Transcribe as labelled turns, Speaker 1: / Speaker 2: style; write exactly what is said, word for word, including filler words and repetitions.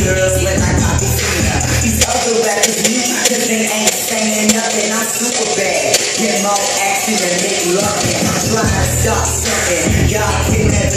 Speaker 1: girls when I copy Cena. These other rappers mute cause they ain't saying nothing. I'm super bad, get more action and make love. I'm trying to stop something. Y'all can never